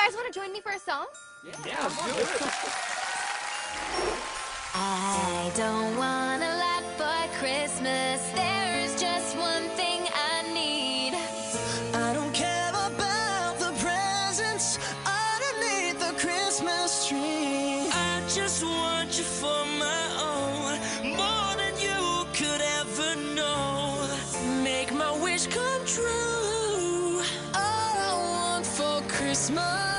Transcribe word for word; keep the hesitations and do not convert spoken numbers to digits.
guys want to join me for a song? Yeah, yeah, let's do it. I don't want a lot for Christmas. There's just one thing I need. I don't care about the presents underneath the Christmas tree. I just want you for my own, more than you could ever know. Make my wish come true. All I want for Christmas